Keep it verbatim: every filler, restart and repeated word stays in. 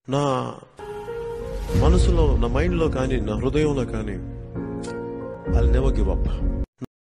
నా మనసులో, నా మైండ్లో కానీ, నా హృదయంలో కానీ, ఐ నెవర్ గివ్ అప్.